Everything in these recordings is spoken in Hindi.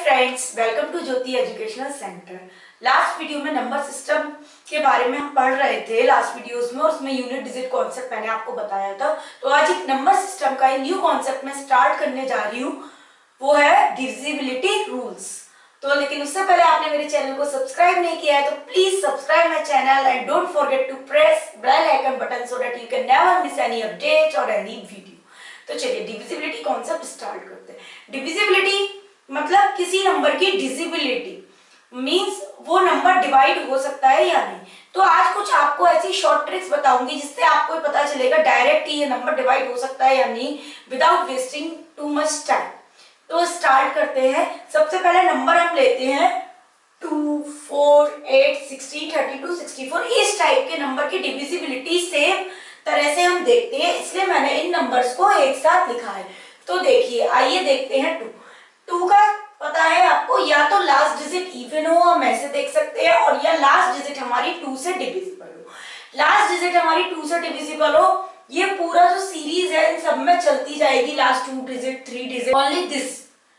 Friends, welcome to Jyoti educational centre. Last video में नंबर सिस्टम के बारे में हम पढ़ रहे थे लास्ट वीडियोस में, और उसमें यूनिट डिजिट कॉन्सेप्ट मैंने आपको बताया था। तो आज एक नंबर सिस्टम का न्यू कॉन्सेप्ट मैं स्टार्ट करने जा रही हूँ, वो है डिविजिबिलिटी रूल्स। तो लेकिन उससे पहले आपने मेरे चैनल को सब्सक्राइब नहीं किया है तो please subscribe my channel and don't forget to press bell icon button so that you can never miss any update और एनी वीडियो। तो चलिए डिविजिबिलिटी कॉन्सेप्ट स्टार्ट करते हैं। डिविजिबिलिटी मतलब किसी नंबर की डिविजिबिलिटी मींस वो नंबर डिवाइड हो सकता है या नहीं। तो आज कुछ आपको ऐसी शॉर्ट ट्रिक्स बताऊंगी जिससे आपको पता चलेगा डायरेक्ट ये नंबर डिवाइड हो सकता है या नहीं without wasting too much time. तो स्टार्ट करते हैं। सबसे पहले नंबर हम लेते हैं 2, 4, 8, 16, 32, 64। इस टाइप के नंबर की डिविजिबिलिटी सेम तरह से हम देखते हैं, इसलिए मैंने इन नंबर्स को एक साथ लिखा है। तो देखिए, आइए देखते हैं 2 का पता है आपको, या तो लास्ट डिजिट इवन हो, हम ऐसे देख सकते हैं, और या लास्ट डिजिट हमारी 2 से डिविजिबल हो। लास्ट डिजिट हमारी 2 से डिविजिबल हो, ये पूरा जो सीरीज है इन सब में चलती जाएगी। Last 2 digit, 3 digit, only this.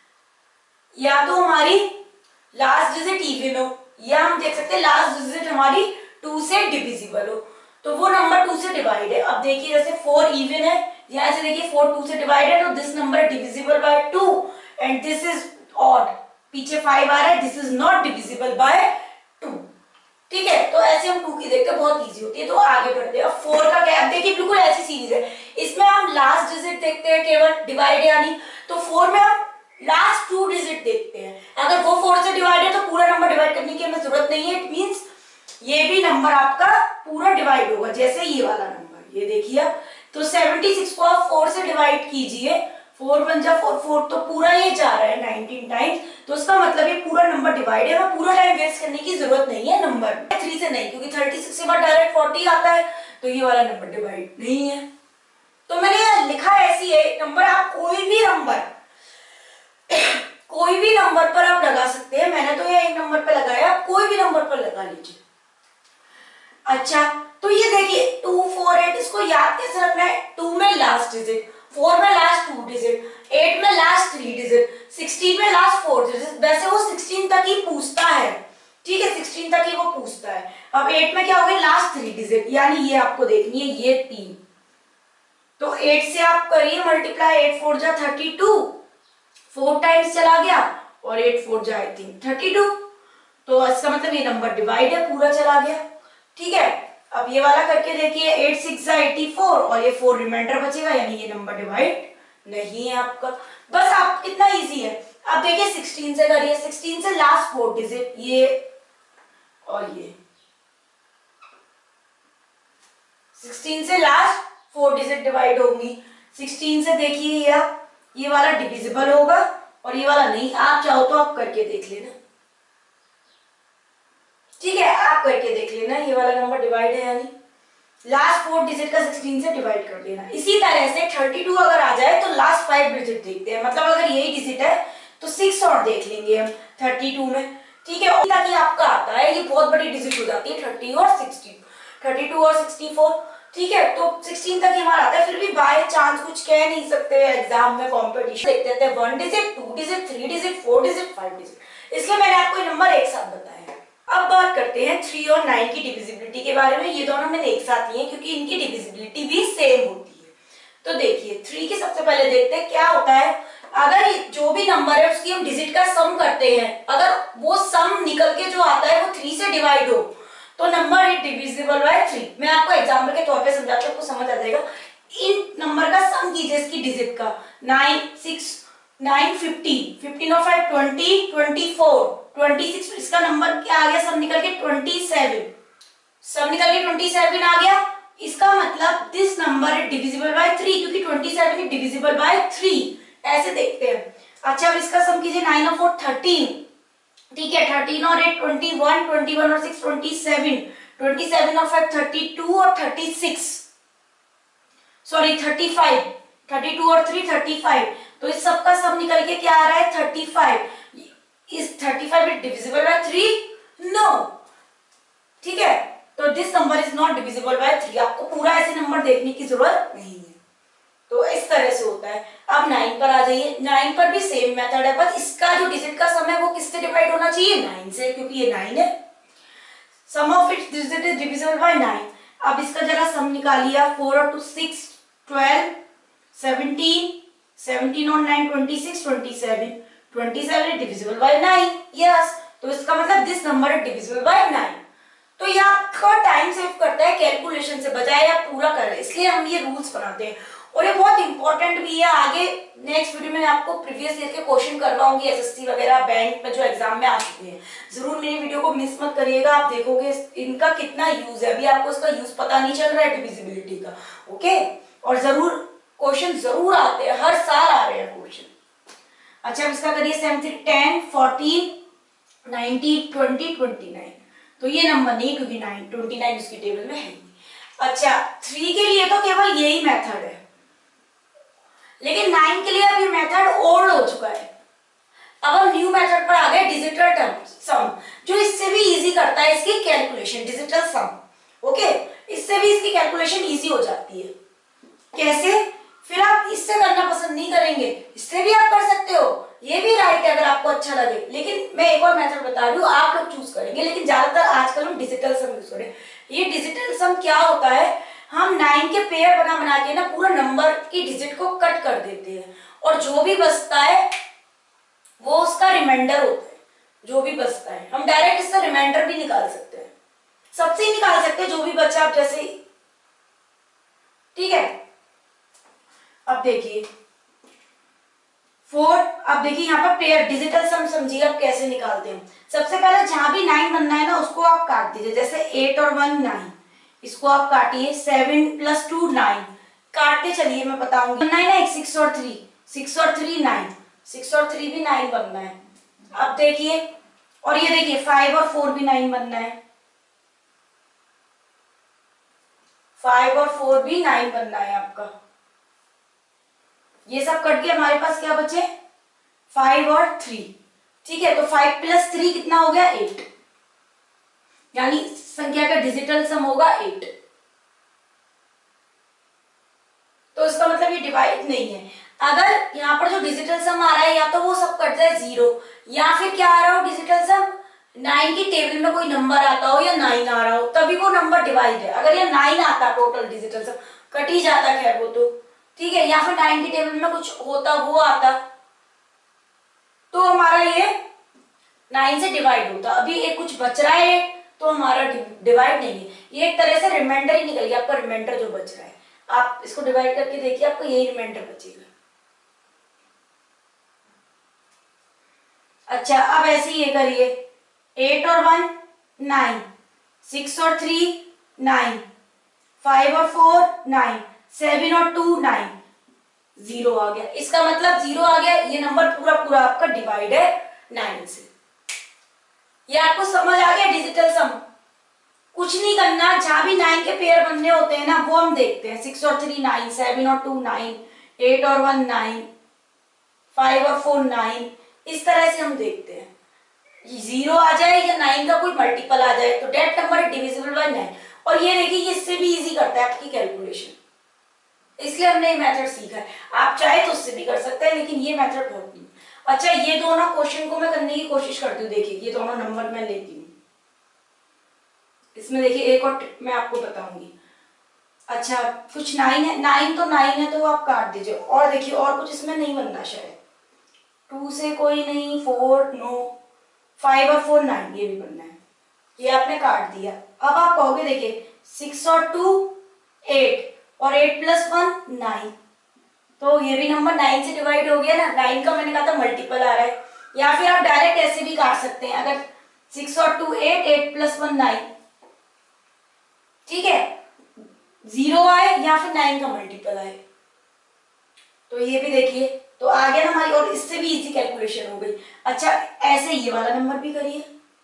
या तो हमारी लास्ट डिजिट इवन हो, या हम देख सकते हैं लास्ट डिजिट हमारी 2 से डिविजिबल हो, तो वो नंबर 2 से डिवाइड है। अब देखिए जैसे 4 इवन है, यहाँ से देखिए 4 2 से डिवाइड है, तो this number divisible by 2 and this is odd. पीछे 5 आ रहा है, this is not divisible by 2। ठीक है, तो ऐसे हम 2 की देखकर बहुत इजी होती है। तो आगे बढ़ते हैं। अब 4 का क्या, देखिए बिल्कुल ऐसी सीरीज है, इसमें हम लास्ट डिजिट देखते हैं केवल डिवाइड यानी, तो 4 में हम लास्ट 2 डिजिट देखते हैं। अगर वो 4 से डिवाइड है तो पूरा नंबर डिवाइड करने की हमें जरूरत नहीं है। इट मींस ये भी नंबर आपका पूरा डिवाइड होगा, जैसे ये वाला नंबर, ये देखिए आप। तो 76 को आप 4 से डिवाइड कीजिए, 4 1 जा 4 4, तो पूरा ये जा रहा है 19 टाइम्स। तो उसका मतलब ये पूरा नंबर डिवाइड है, हमें पूरा टाइम वेस्ट करने की जरूरत नहीं है नंबर 3 से नहीं, क्योंकि 36 के बाद डायरेक्ट 40 आता है, तो ये वाला नंबर डिवाइड नहीं है। तो मैंने ये लिखा ऐसी है नंबर, आप कोई भी नंबर पर आप लगा सकते हैं। मैंने तो ये एक नंबर पे लगाया, आप कोई भी नंबर पर लगा लीजिए। अच्छा, तो ये देखिए 2 4 8, इसको याद कैसे रखना है। 2 में लास्ट डिजिट, 4 में लास्ट 2 डिजिट, 8 में लास्ट 3 डिजिट, 16 में लास्ट 4 डिजिट। वैसे वो 16 तक ही पूछता है, ठीक है, 16 तक ही वो पूछता है। अब 8 में क्या हो गया, लास्ट 3 डिजिट, यानी ये आपको देखनी है, ये 3। तो 8 से आप करिए मल्टीप्लाई, 8 4 जा 32, 4 टाइम्स चला गया, और 8 4 जा 32। तो इसका मतलब ये नंबर डिवाइड है, पूरा चला गया। ठीक है, अब ये वाला करके देखिए, 8 6 जा 84, और ये 4 रिमाइंडर बचेगा, यानी ये नंबर डिवाइड नहीं है आपका। बस आप कितना इजी है। अब देखिए 16 से करिए, 16 से लास्ट 4 डिजिट, ये और ये 16 से लास्ट 4 डिजिट डिवाइड होंगी। 16 से देखिए ये वाला डिविजिबल होगा और ये वाला नहीं। आप चाहो तो आप करके देख लेना, ठीक है, आप करके देख लेना ये वाला नंबर डिवाइड है यानी लास्ट 4 डिजिट का 16 से डिवाइड कर देना। इसी तरह से 32 अगर आ जाए तो लास्ट 5 डिजिट देखते हैं, मतलब अगर यही डिजिट है तो 6 और देख लेंगे हम 32 में। ठीक है, ताकि आपका आता है, ये बहुत बड़ी डिजिट हो जाती है 30 और 60, 32 और 64। ठीक है, तो 16 तक ही हमारा आता है। फिर भी बाय चांस कुछ कह नहीं सकते, एग्जाम में कॉम्पिटिशन देखते थे 1 digit 2 digit 3 digit 4 digit 5 digit, इसलिए मैंने आपको ये नंबर एक साथ बताया। अब बात करते हैं 3 और 9 की डिविजिबिलिटी के बारे में। ये दोनों मैंने एक साथ लिए क्योंकि इनकी डिविजिबिलिटी भी सेम होती है। तो देखिए 3 की सबसे पहले देखते हैं क्या होता है। अगर जो भी नंबर है उसकी हम डिजिट का सम करते हैं, अगर वो सम निकल के जो आता है वो 3 से डिवाइड हो तो नंबर इज डिविजिबल बाय 3। मैं आपको एग्जांपल के तौर पे समझाती हूँ, आपको समझ आ जाएगा। इन नंबर का सम कीजिए इसकी डिजिट का, 9 6 9 15, 15 और 5 20, 24, 26, इसका नंबर क्या आ गया, सब निकल के 27, सब निकल के 27 आ गया। इसका मतलब this number is divisible by 3, क्योंकि 27 इज डिविजिबल बाय 3। ऐसे देखते हैं। अच्छा, अब इसका सम कीजिए, 9 और 4 13, ठीक है, 13 और 8 21, 21 और 6 27, 27 और 5 32 और 36, सॉरी 35, 32 और 3 35। तो इस सब का सब निकल के क्या आ रहा है, 35। इस 35 इज डिविजिबल बाय 3? नो। ठीक है, तो this number is not divisible by 3। आपको पूरा ऐसे नंबर देखने की जरूरत नहीं है। तो इस तरह से होता है। अब 9 पर आ जाइए, 9 पर भी सेम मेथड है, बस इसका जो डिजिट का सम है वो किससे डिवाइड होना चाहिए, 9 से, क्योंकि ये 9 है। Sum of its digit is divisible by 9। अब इसका जरा सम निकालिए, 4 और 2 6, 12, 17, 17 और 9 26, 27, 27 डिविजिबल बाय 9। यस, तो इसका मतलब this number is divisible by 9। तो ये आपका टाइम सेव करता है कैलकुलेशन से, बजाय आप पूरा कर रहे हैं, इसलिए हम ये रूल्स बनाते हैं। और ये बहुत इंपॉर्टेंट भी है। आगे नेक्स्ट वीडियो में आपको प्रीवियस ईयर के क्वेश्चन करवाऊंगी, एसएससी वगैरह बैंक में जो एग्जाम में आ चुके हैं। जरूर मेरी वीडियो को मिस मत करिएगा, आप देखोगे इनका कितना यूज है। अभी आपको इसका यूज पता नहीं चल रहा है डिविजिबिलिटी का, ओके। और जरूर क्वेश्चन जरूर आते हैं, हर साल आ रहे हैं क्वेश्चन। अच्छा, अब इसका करिए 7 10 14 90 20 29। तो ये नंबर नहीं, क्योंकि 9 29 उसकी टेबल में है। अच्छा, 3 के लिए तो केवल यही मेथड है, लेकिन 9 के लिए अब ये मेथड ओल्ड हो चुका है। अब हम न्यू मेथड पर आ गए, डिजिटल सम, जो इससे भी इजी करता है इसकी कैलकुलेशन, डिजिटल सम, ओके। इससे भी इसकी कैलकुलेशन इजी हो जाती है। कैसे? फिर आप इससे करना पसंद नहीं करेंगे, इससे भी आप कर सकते हो, ये भी राइट है अगर आपको अच्छा लगे। लेकिन मैं एक और मेथड बता रही हूँ, आप लोग चूज करेंगे, लेकिन ज्यादातर आजकल हम डिजिटल सम यूज करें। ये डिजिटल सम क्या होता है, हम 9 के पेयर बना बना के ना पूरा नंबर की डिजिट को कट कर देते हैं, और जो भी बचता है वो उसका रिमाइंडर होता है। जो भी बचता है हम डायरेक्ट इससे रिमाइंडर भी निकाल सकते हैं, सबसे ही निकाल सकते हैं जो भी बचा, आप जैसे, ठीक है। अब देखिए 4, अब देखिए यहाँ पर पेयर डिजिटल सम समझिए आप कैसे निकालते हैं। सबसे पहले जहां भी 9 बनना है ना उसको आप काट दीजिए, जैसे 8 और 1 9, इसको आप काटिए। 7 + 2 9, काटते चलिए, मैं बताऊंगी। 9 है, 6 और 3, 6 और 3 9, 6 और 3 भी 9 बनना है। अब देखिए, और ये देखिए 5 और 4 भी 9 बनना है, 5 और 4 भी 9 बनना है आपका। ये सब कट के हमारे पास क्या बचे, 5 और 3, ठीक है। तो 5 + 3 कितना हो गया, 8, यानी संख्या का डिजिटल सम होगा 8। तो इसका मतलब ये डिवाइड नहीं है। अगर यहाँ पर जो डिजिटल सम आ रहा है, या तो वो सब कट जाए 0, या फिर क्या आ रहा हो डिजिटल सम, 9 की टेबल में कोई नंबर आता हो या 9 आ रहा हो, तभी वो नंबर डिवाइड है। अगर ये 9 आता टोटल डिजिटल सम, कट ही जाता, खैर वो तो ठीक है, या फिर 9 की टेबल में कुछ होता, वो आता, तो हमारा ये 9 से डिवाइड होता। अभी एक कुछ बच रहा है तो हमारा डिवाइड नहीं है, ये एक तरह से रिमाइंडर ही निकल गया आपका, रिमाइंडर जो बच रहा है। आप इसको डिवाइड करके देखिए, आपको यही रिमाइंडर बचेगा। अच्छा, अब ऐसे ही ये करिए, 8 और 1 9, 6 और 3 9, 5 और 4 9, 7 और 2 9, 0 आ गया। इसका मतलब 0 आ गया, ये नंबर पूरा पूरा आपका डिवाइड है 9 से। ये आपको समझ आ गया डिजिटल सम। कुछ नहीं करना, जहां भी 9 के पेयर बनने होते हैं ना वो हम देखते हैं। 6 और 3 9, 7 और 2 9, 8 और 1 9, 5 और 4 9, इस तरह से हम देखते हैं। 0 आ जाए या 9 का कोई मल्टीपल आ जाए तो डेट नंबर डिविजिबल बाय 9। और ये देखिए, ये इससे भी इजी करता है आपकी कैलकुलेशन, इसलिए हमने ये मेथड सीखा है। आप चाहे तो उससे भी कर सकते हैं, लेकिन ये मेथड बहुत नहीं। अच्छा, ये दोनों क्वेश्चन को मैं करने की कोशिश करती हूँ। देखिए, ये दोनों नंबर मैं लेती हूँ, इसमें देखिए एक और मैं आपको बताऊंगी। अच्छा, कुछ 9 है, 9 तो 9 है तो आप काट दीजिए। और देखिए, और कुछ इसमें नहीं बनना शायद, 2 से कोई नहीं, 4 नो, 5 और 4 9, ये भी बनना है, ये आपने काट दिया। अब आप कहोगे, देखिए 6 और 2 8, और 8 + 1 9, तो ये भी नंबर 9 से डिवाइड हो गया ना। 9 का मैंने कहा था मल्टीपल आ रहा है, या फिर आप डायरेक्ट ऐसे भी काट सकते हैं। अगर 6 और 2 8, 8 + 1 9, ठीक है, 0 आए या फिर 9 का मल्टीपल आए, तो ये भी देखिए, तो आ गया ना हमारी, और इससे भी इजी कैलकुलेशन हो गई। अच्छा, ऐसे ये वाला नंबर भी करिए,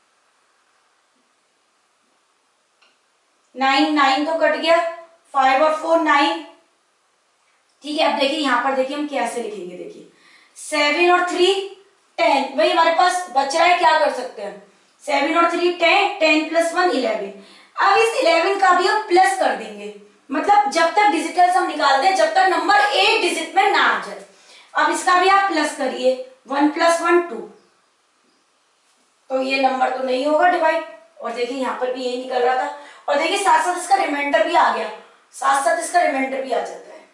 9 9 तो कट गया, 5 और 4 9, ठीक है। अब देखिए यहाँ पर, देखिए हम कैसे लिखेंगे। देखिए 7 और 3 10, वही हमारे पास बच रहा है, क्या कर सकते हैं, 7 और 3 10, 10 + 1 11। अब इस 11 का भी हम प्लस कर देंगे, मतलब जब तक डिजिटल सम निकालते हैं जब तक नंबर 8 डिजिट में ना आ जाए। अब इसका भी आप प्लस करिए, 1 + 1 2, तो ये नंबर तो नहीं होगा डिवाइड। और देखिए यहाँ पर भी यही निकल रहा था। और देखिए साथ साथ इसका रिमाइंडर भी आ गया, साथ साथ इसका रिमाइंडर भी आ जाता है।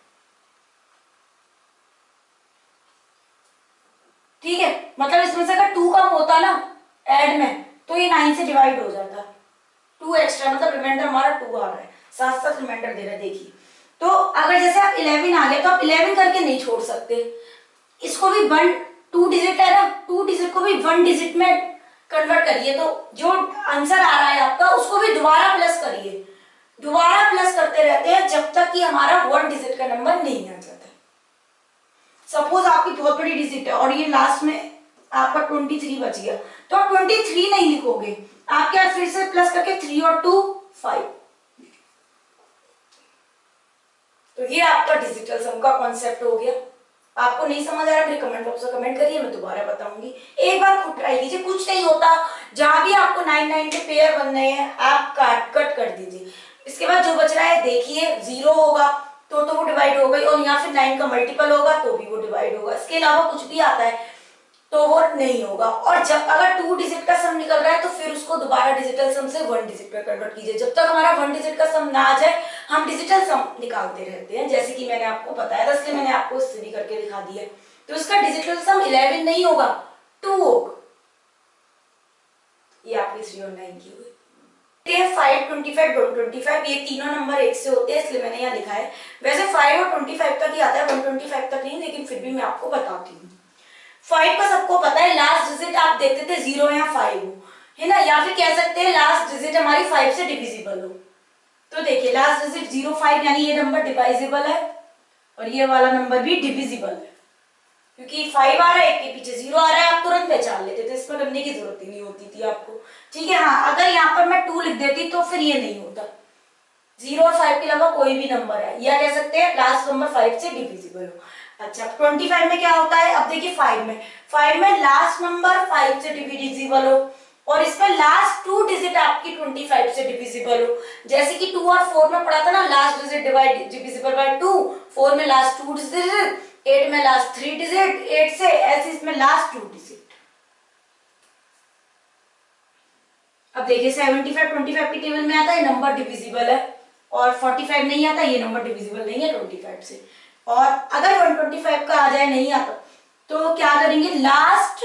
ठीक है, मतलब इसमें से अगर 2 कम होता ना ऐड में तो ये 9 से डिवाइड हो जाता। 2 एक्स्ट्रा मतलब रिमाइंडर हमारा 2 आ रहा है, साथ साथ रिमाइंडर दे रहा है। देखिए तो अगर जैसे आप 11 आ गया तो आप 11 करके नहीं छोड़ सकते, इसको भी 1 2 डिजिट है ना, 2 डिजिट को भी 1 डिजिट में कन्वर्ट करिए, तो जो आंसर आ रहा है आपका उसको भी दोबारा प्लस करिए। दोबारा प्लस करते रहते हैं जब तक कि हमारा 1 डिजिट का नंबर नहीं आ जाता। सपोज आपकी बहुत बड़ी डिजिट है और ये लास्ट में आपका 23 बच गया, तो आप 23 नहीं लिखोगे, आप क्या फिर से प्लस करके 3 और 2 5। तो ये आपका डिजिटल सम का कॉन्सेप्ट हो गया। आपको नहीं समझ आ रहा मेरे कमेंट बॉक्स में कमेंट करिए, मैं दोबारा बताऊंगी। एक बार खुद ट्राई कीजिए, कुछ नहीं होता। जहां भी आपको 9 9 के पेयर बन रहे हैं आप कट कर दीजिए। इसके बाद जो बच रहा है देखिए 0 होगा तो वो डिवाइड हो गई, और यहाँ फिर 9 का मल्टीपल होगा तो भी वो डिवाइड होगा। इसके अलावा कुछ भी आता है तो वो नहीं होगा। और जब अगर 2 डिजिट का सम निकल रहा है तो फिर उसको दोबारा डिजिटल सम से 1 डिजिट में कन्वर्ट कीजिए। जब तक हमारा 1 डिजिट का सम ना आ जाए हम डिजिटल सम निकालते रहते हैं, जैसे कि मैंने आपको बताया था, इसलिए मैंने आपको इससे भी करके दिखा दिया। तो इसका डिजिटल सम 11 नहीं होगा, 2 होगा। ये आपकी 3 और 9 की हुई। 5 25 125 ये तीनों नंबर एक से होते हैं, इसलिए मैंने यहाँ लिखा है। वैसे 5 और 25 तक ही आता है, 125 तक नहीं, लेकिन फिर भी मैं आपको बताती हूँ। 5 का सबको पता है, लास्ट डिजिट आप देखते थे 0 या 5 हो, है ना, या फिर कह सकते हैं लास्ट डिजिट हमारी 5 से डिविजिबल हो। तो देखिए लास्ट डिजिट 0 5 यानी ये नंबर डिवाइजिबल है और ये वाला नंबर भी डिविजिबल है, क्योंकि 5 आ रहा है, एक के पीछे 0 आ रहा है, आप तुरंत पहचान लेते थे, इसमें करने की जरूरत ही नहीं होती थी आपको। ठीक है, हाँ अगर यहाँ पर मैं 2 लिख देती तो फिर ये नहीं होता। 0 और 5 के अलावा कोई भी नंबर है, या कह सकते हैं लास्ट नंबर 5 से डिविजिबल हो। अच्छा 25 में क्या होता है, अब देखिए 5 में लास्ट नंबर 5 से डिविजिबल हो और इसमें लास्ट 2 डिजिट आपकी 25 से डिविजिबल हो। जैसे कि 2 और 4 में पढ़ा था ना, लास्ट डिजिट डिविजिबल बाय 2, 4 में लास्ट 2 डिजिट, 8 में लास्ट 3 डिजिट, 8 से ऐसे इसमें लास्ट 2 डिजिट। अब देखिए 75 25 की टेबल में आता है नंबर डिविजिबल है, और 45 नहीं आता, ये नंबर डिविजिबल नहीं है 25 से। और अगर 125 का आ जाए नहीं आता तो क्या करेंगे, last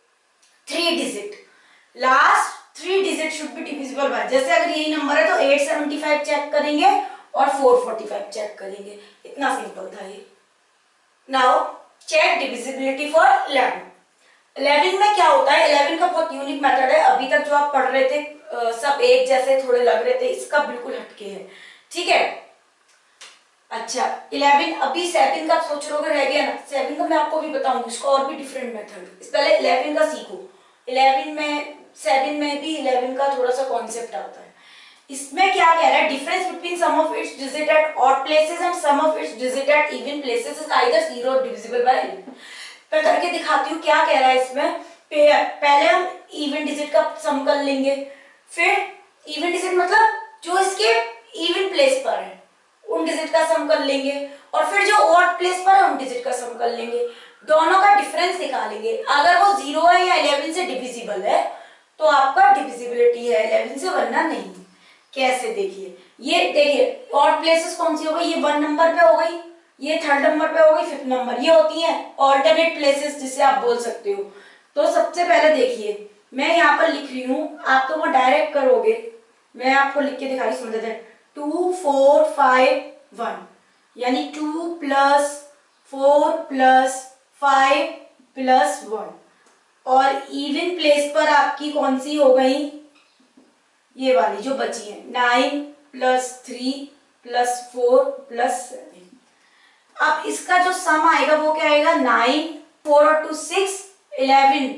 3 digit should be divisible by. जैसे अगर यही नंबर है तो 875 चेक करेंगे और 445 चेक करेंगे, इतना सिंपल था ये। Now check divisibility for 11। 11 में क्या होता है, 11 का बहुत यूनिक मेथड है। अभी तक जो आप पढ़ रहे थे सब एक जैसे थोड़े लग रहे थे, इसका बिल्कुल हटके है। ठीक है, अच्छा 11 अभी 7 का आप सोच रहे हो रह गया ना, 7 का मैं आपको भी बताऊंगी, इसका और भी डिफरेंट मेथड। पहले 11 का सीखो। 11 में 7 में भी 11 का थोड़ा सा कॉन्सेप्ट आता है। इसमें क्या कह रहा है, difference between sum of its digit at odd places and sum of its digit at even places is either 0 और डिविजिबल बाय 11। मैं करके दिखाती हूँ क्या कह रहा है इसमें। पहले हम इवन डिजिट का सम कर लेंगे, फिर इवन डिजिट मतलब जो इसके इवन प्लेस पर है उन डिजिट का सम कर लेंगे, और फिर जो ऑड प्लेस पर है उन डिजिट का सम कर लेंगे। दोनों का डिफरेंस निकालेंगे। अगर वो 0 है या 11 से डिविजिबल है तो आपका डिविजिबिलिटी है 11 से, वरना नहीं। कैसे, देखिए ये देखिए ऑड प्लेसेस कौन सी हो गई, ये 1 नंबर पे हो गई, ये 3rd नंबर पे हो गई, 5th नंबर, ये होती हैं ऑल्टरनेट प्लेसेस जिसे आप बोल सकते हो। तो सबसे पहले देखिए मैं यहाँ पर लिख रही हूँ, आप तो वो डायरेक्ट करोगे, मैं आपको लिख के दिखा रही, समझ लेते हैं। 2 4 5 1 यानी 2 + 4 + 5 + 1, और इवन प्लेस पर आपकी कौन सी हो गई, ये वाली जो बची है, 9 + 3 + 4 + 7। अब इसका जो सम आएगा वो क्या आएगा, 9 4 और 2 6 11,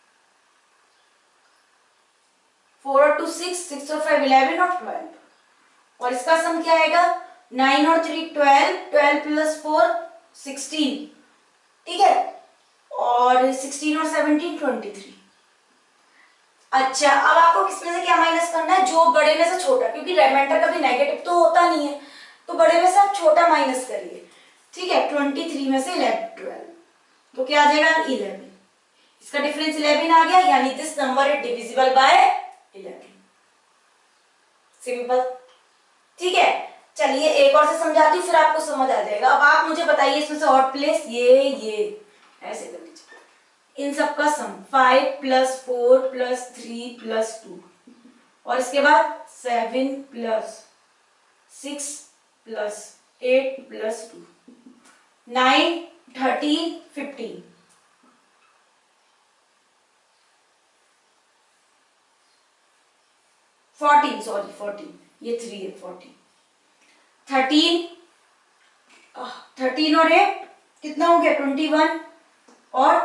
4 और 2 6 6 और 5 11 और 12, और इसका सम क्या आएगा, 9 और 3 12 12 + 4 16, ठीक है, और 16 और 17 23। अच्छा अब आपको किसमें से क्या माइनस करना है, जो बड़े में से छोटा, क्योंकि रिमाइंडर कभी नेगेटिव तो होता नहीं है, तो बड़े में से आप छोटा माइनस करिए, ठीक है। 23 में से 11 12 तो क्या आ जाएगा 11, इसका डिफरेंस 11 आ गया, यानी this number is divisible by 11। Simple, ठीक है। चलिए एक और से समझाती हूँ, फिर आपको समझ आ जाएगा। अब आप मुझे बताइए इसमें से ऑड प्लेस ये ऐसे कर लीजिए, इन सब का सम 5 + 4 + 3 + 2 और इसके बाद 7 + 6 + 8 + 2 9 13 15 14 सॉरी 14 ये 3 है 14 13 और 8 कितना हो गया 21 और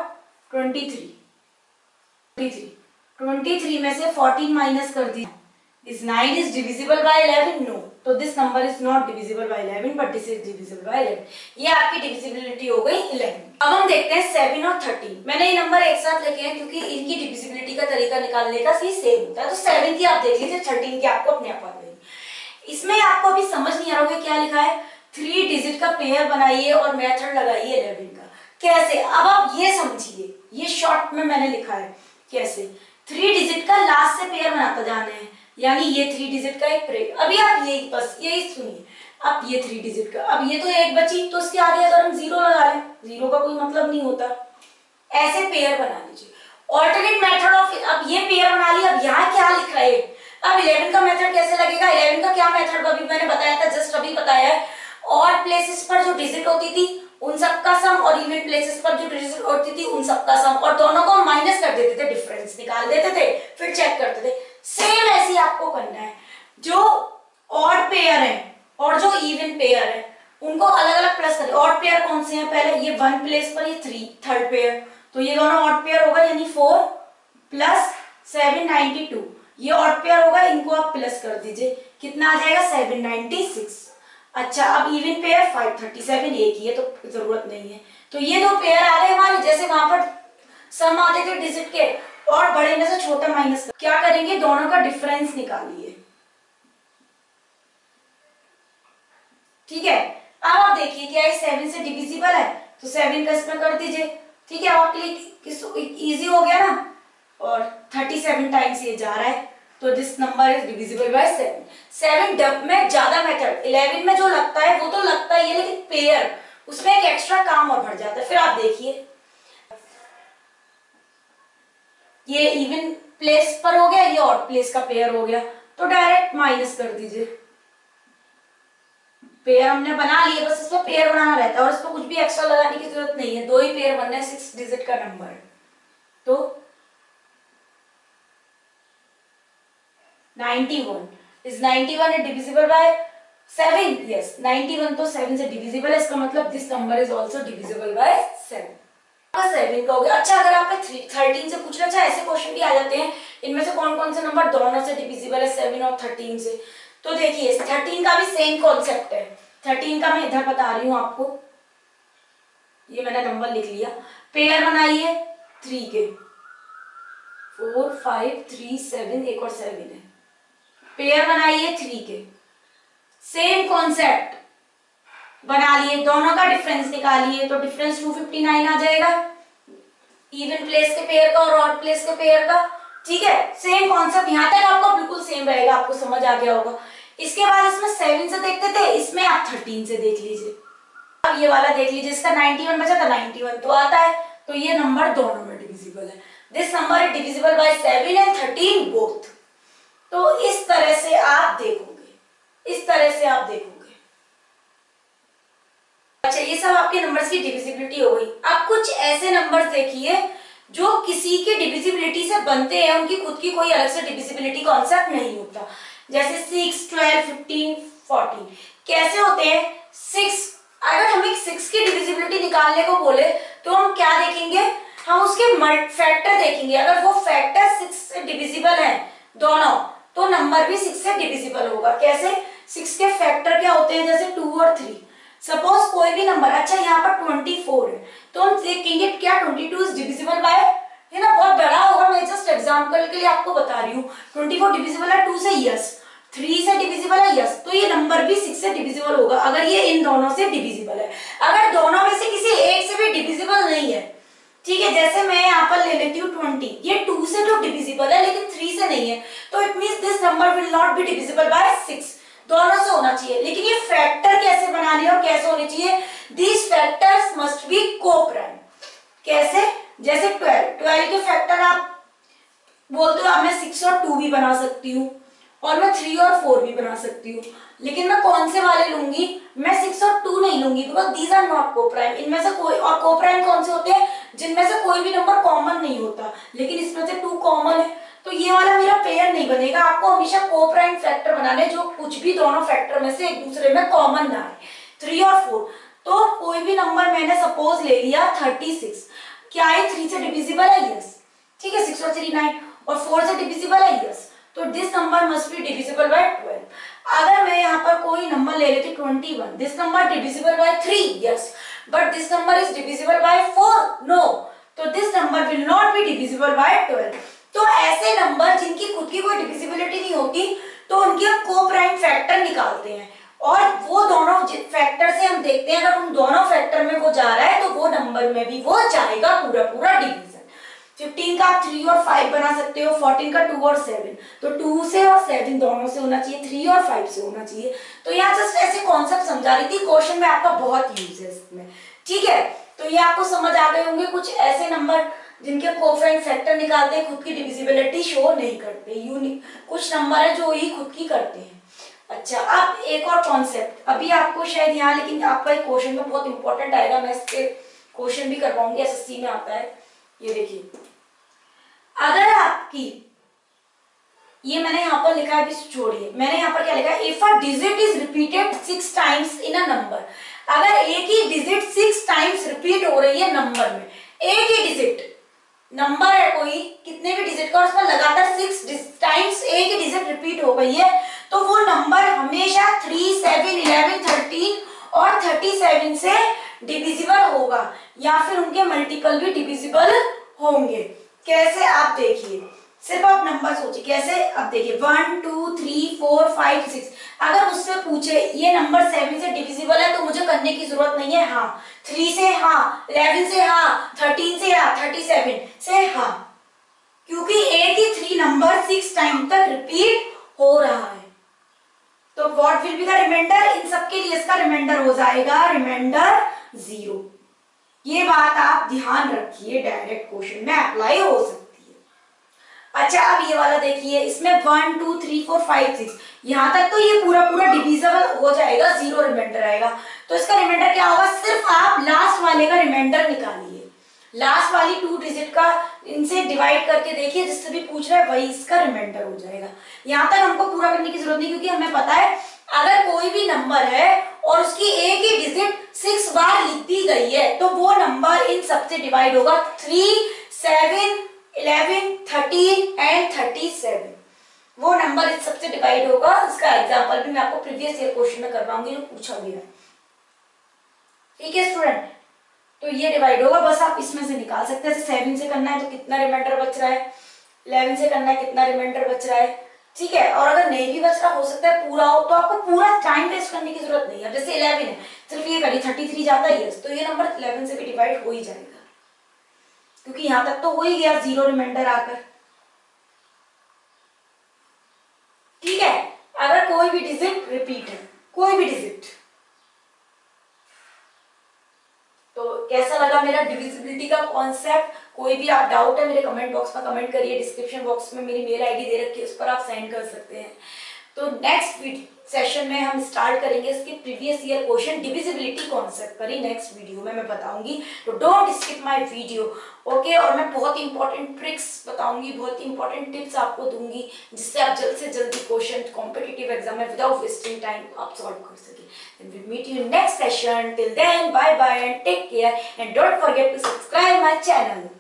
23 में से 14 माइनस कर दिया। This 9 is divisible by 11? No. तो this number is not divisible by 11, but this is divisible by 11. ये आपकी डिविजिबिलिटी हो गई 11। अब हम देखते हैं 7 और 13। मैंने ये नंबर एक साथ लिखे हैं क्योंकि इनकी डिविजिबिलिटी का तरीका निकालने का सेम होता है। तो 7 की आप देख लीजिए, 13 की आपको अपने आप आ जाएगी। इसमें आपको अभी समझ नहीं आ रहा होगा क्या लिखा है, 3 डिजिट का पेयर बनाइए और मेथड लगाइए 11 का। कैसे, अब आप ये समझिए, ये शॉर्ट में मैंने लिखा है कैसे। 3 डिजिट का लास्ट से पेयर बनाता जाना है, यानी ये 3 डिजिट का एक पेयर। अभी आप यही बस यही सुनिए, अब ये 3 डिजिट का, अब ये तो एक बची, तो इसके आगे अगर हम 0 लगा लें, 0 का कोई मतलब नहीं होता। ऐसे पेयर बना लीजिए। ऑल्टरनेट मेथड ऑफ, अब ये पेयर बना लिया, अब यहाँ क्या लिखा है, अब 11 का मेथड कैसे लगेगा। 11 का क्या मेथड अभी मैंने बताया था, जस्ट अभी बताया है। ऑड प्लेसेस पर जो डिजिट होती थी उन सब का सम और इवन प्लेसेस पर जो डिजिट होती थी उन सब का सम, और दोनों को माइनस कर देते थे, डिफरेंस निकाल देते थे, फिर चेक करते थे। सेम ऐसे आपको करना है। जो ऑड पेयर है और जो इवन पेयर है उनको अलग अलग प्लस करें। ऑड पेयर कौन से हैं, पहले ये 1 प्लेस पर, ये 3 थर्ड पेयर, तो ये दोनों ऑड पेयर होगा, यानी 4 + 7 92, ये ऑड पेयर होगा, इनको आप प्लस कर दीजिए, कितना आ जाएगा 796। अच्छा, अब इवन पेयर 537, एक ही है तो जरूरत नहीं है। तो ये दो पेयर आ गए हमारे, जैसे वहां पर सम आते थे डिजिट के और बड़े में से छोटा माइनस, क्या करेंगे, दोनों का डिफरेंस निकालिए, ठीक है। अब आप देखिए क्या ये 7 से डिविजिबल है, तो 7 का इसमें कर दीजिए, ठीक है। आपके लिए इजी हो गया ना, और 37 टाइम्स ये जा रहा है, तो this number is divisible by 7। 7 में ज्यादा मेथड, 11 में जो लगता है वो तो लगता ही है, लेकिन पेयर उसमें एक एक्स्ट्रा काम और बढ़ जाता है। फिर आप देखिए ये इवन प्लेस पर हो गया, ये ऑड प्लेस का पेयर हो गया, तो डायरेक्ट माइनस कर दीजिए। पेयर हमने बना लिए, बस इसमें पेयर बनाना रहता है और इसमें कुछ भी एक्स्ट्रा लगाने की जरूरत नहीं है, 2 ही पेयर बनने हैं, 6 डिजिट का नंबर है। तो 91 is 91 is divisible by 7? Yes, 91 तो 7 से डिविजिबल है, इसका मतलब this number is also divisible by 7। 7 का हो गया। अच्छा, अगर आपने 13 से पूछना चाहे, ऐसे क्वेश्चन भी आ जाते हैं, इनमें से कौन कौन से नंबर दोनों से डिविजिबल है, 7 और 13 से। तो देखिए 13 का भी सेम कॉन्सेप्ट है। 13 का मैं इधर बता रही हूं आपको, ये मैंने नंबर लिख लिया। पेयर बनाइए 3 के, 4 5 3 7, एक और 7 है। पेयर बनाइए 3 के, सेम कॉन्सेप्ट बना लिए, दोनों का डिफरेंस निकालिए, तो डिफरेंस 259 आ जाएगा, इवन प्लेस के पेयर का और ऑड प्लेस के पेयर का, ठीक है। सेम कॉन्सेप्ट, यहां तक आपको बिल्कुल सेम रहेगा, आपको समझ आ गया होगा। इसके बाद इसमें 7 से देखते थे, इसमें आप 13 से देख लीजिए। अब ये वाला देख लीजिए, इसका 91 बचा था, 91 तो आता है, तो ये नंबर दोनों में डिविजिबल है। This number is divisible by 7 and 13 both. तो इस तरह से आप देखोगे, इस तरह से आप देखोगे। अच्छा, ये सब आपके नंबर्स की डिविजिबिलिटी हो गई। अब कुछ ऐसे नंबर्स देखिए जो किसी की डिविजिबिलिटी से बनते हैं, उनकी खुद की कोई अलग से डिविजिबिलिटी कॉन्सेप्ट नहीं होता, जैसे 6 12 15 14। कैसे होते हैं 6, अगर हमें 6 की डिविजिबिलिटी निकालने को बोले तो हम क्या देखेंगे, हम उसके फैक्टर देखेंगे। अगर वो फैक्टर 6 से डिविजिबल है दोनों, तो नंबर भी 6 से डिविजिबल होगा। कैसे, 6 के फैक्टर क्या होते हैं, जैसे 2 और 3। सपोज कोई भी नंबर, अच्छा यहाँ पर 24 है, तो हम देखेंगे क्या 22 इज डिविजिबल बाय, है ना, बहुत बड़ा होगा, मैं जस्ट एग्जांपल के लिए आपको बता रही हूँ। 24 डिविजिबल है 2 से, यस। 3 से डिविजिबल है, यस, तो ये नंबर भी 6 से डिविजिबल होगा अगर ये इन दोनों से डिविजिबल है। अगर दोनों में से किसी एक से भी डिविजिबल नहीं है, ठीक है, जैसे मैं यहाँ पर ले लेती हूँ 20, ये 2 से तो डिविजिबल है लेकिन 3 से नहीं है, तो it means this number will not be divisible by 6, दोनों से होना चाहिए। लेकिन ये फैक्टर कैसे बनाने और कैसे होने चाहिए, these factors must be coprime. कैसे, जैसे 12 के फैक्टर आप बोलते हो, अब मैं 6 और 2 भी बना सकती हूँ और मैं 3 और 4 भी बना सकती हूँ, लेकिन मैं कौन से वाले लूंगी, मैं 6 और 2 नहीं लूंगी, because these are not coprime. इनमें से कोई, और को-प्राइम कौन से होते हैं, जिनमें से कोई भी नंबर कॉमन नहीं होता, लेकिन इसमें से 2 कॉमन है, तो ये वाला मेरा पेयर नहीं बनेगा। आपको हमेशा को-प्राइम फैक्टर बनाने जो कुछ भी दोनों फैक्टर में से एक दूसरे में कॉमन ना आए, 3 और 4। तो कोई भी नंबर मैंने सपोज ले लिया 36, क्या है 3 से डिविजिबल है, यस, ठीक है, 6 और 3 9, और 4 से डिविजिबल है, यस, तो this number must be divisible by 12। अगर मैं यहाँ पर कोई नंबर ले लेती 21, this number divisible by 3, yes, but this number is divisible by 4, no, तो this number will not be divisible by 12। तो ऐसे नंबर जिनकी खुद की कोई डिविजिबिलिटी नहीं होती, तो उनके हम को-प्राइम फैक्टर निकालते हैं, और वो दोनों फैक्टर से हम देखते हैं अगर उन दोनों फैक्टर में वो जा रहा है तो वो नंबर में भी वो जाएगा पूरा पूरा डिवीजन। 15 का आप 3 और 5 बना सकते हो, 14 का 2 और 7, तो 2 से और 7 दोनों से होना चाहिए, 3 और 5 से होना चाहिए। तो यहाँ जस्ट ऐसे कॉन्सेप्ट समझा रही थी, क्वेश्चन में आपका बहुत यूज है इसमें, ठीक है। तो ये आपको समझ आ गए होंगे कुछ ऐसे नंबर जिनके को-प्राइम फैक्टर निकालते हैं, खुद की डिविजिबिलिटी शो नहीं करते, यूनिक कुछ नंबर है जो ही खुद की करते हैं। अच्छा, अब एक और कॉन्सेप्ट, अभी आपको शायद यहाँ, लेकिन आपका एक क्वेश्चन में बहुत इंपॉर्टेंट आएगा, मैं इसके क्वेश्चन भी करवाऊंगी, एसएससी में आता है। ये देखिए, अगर आपकी, ये मैंने यहाँ पर लिखा है, अभी छोड़िए, मैंने यहाँ पर क्या लिखा है, if a digit is repeated 6 times in a number, अगर एक ही डिजिट 6 टाइम्स रिपीट हो रही है नंबर में, एक ही डिजिट नंबर है कोई, कितने भी डिजिट का, उसमें लगातार 6 टाइम्स एक ही डिजिट रिपीट हो गई है, तो वो नंबर हमेशा 3, 7, 11, 13 और 37 से डिविजिबल होगा, या फिर उनके मल्टीपल भी डिविजिबल होंगे। कैसे, आप देखिए, सिर्फ आप नंबर सोचिए कैसे। अब देखिए 1 2 3 4 5 6, अगर मुझसे पूछे ये नंबर 7 से डिविजिबल है तो मुझे करने की जरूरत नहीं है, हाँ, 3 से हाँ, 11 से हाँ, 13 से हाँ, 37 से हाँ, क्योंकि एक ही 3 नंबर 6 टाइम तक रिपीट हो रहा है। तो what will be the remainder, इन सबके लिए इसका रिमाइंडर हो जाएगा रिमाइंडर 0। ये बात आप ध्यान रखिए, डायरेक्ट क्वेश्चन में अप्लाई हो सकती है। अच्छा, अब ये वाला देखिए, इसमें 1 2 3 4 5 6, यहां तक तो ये पूरा पूरा डिविजिबल हो जाएगा, 0 रिमाइंडर आएगा। तो इसका रिमाइंडर क्या होगा, सिर्फ आप लास्ट वाले का रिमाइंडर निकालिए, लास्ट वाली 2 डिजिट का इनसे डिवाइड करके देखिए, जिससे भी पूछ रहा है वही इसका रिमाइंडर हो जाएगा। यहां तक हमको पूरा करने की जरूरत नहीं, क्योंकि हमें पता है अगर कोई भी नंबर है और उसकी एक ही डिजिट 6 बार लिख दी गई है तो वो नंबर इन सबसे डिवाइड होगा, 3, 7, 11, 13 एंड 37, वो नंबर इन सबसे डिवाइड होगा। इसका एग्जांपल भी मैं आपको प्रीवियस ईयर क्वेश्चन में करवाऊंगी जो पूछा गया, ठीक है स्टूडेंट। तो ये डिवाइड होगा, बस आप इसमें से निकाल सकते हैं। 7 से करना है तो कितना रिमाइंडर बच रहा है, 11 से करना है कितना रिमाइंडर बच रहा है, ठीक है। और अगर नहीं भी बच रहा, हो सकता है पूरा हो, तो आपको पूरा टाइम वेस्ट करने की जरूरत नहीं है। जैसे 11 है, सिर्फ ये करिए 33 जाता है, तो ये नंबर 11 से भी डिवाइड हो ही जाएगा, क्योंकि यहां तक तो हो ही गया 0 रिमाइंडर आकर, ठीक है। अगर कोई भी डिजिट रिपीट है, कोई भी डिजिट, तो कैसा लगा मेरा डिविजिबिलिटी का कॉन्सेप्ट। कोई भी आप डाउट है मेरे कमेंट बॉक्स में कमेंट करिए, डिस्क्रिप्शन बॉक्स में मेरी मेल आईडी दे रखी है, उस पर आप सेंड कर सकते हैं। तो नेक्स्ट सेशन में हम स्टार्ट करेंगे इसके previous year question divisibility concept पर ही, नेक्स्ट वीडियो में मैं बताऊंगी, तो don't skip my video, okay. और मैं बहुत इंपॉर्टेंट ट्रिक्स बताऊंगी, बहुत इंपॉर्टेंट टिप्स आपको दूंगी, जिससे आप जल्द से जल्दी क्वेश्चन कॉम्पिटिटिव एग्जाम में विदाउट वेस्टिंग टाइम आप सॉल्व कर सके। And we'll meet you in next session. Till then, bye bye and take care, and don't forget to subscribe my channel.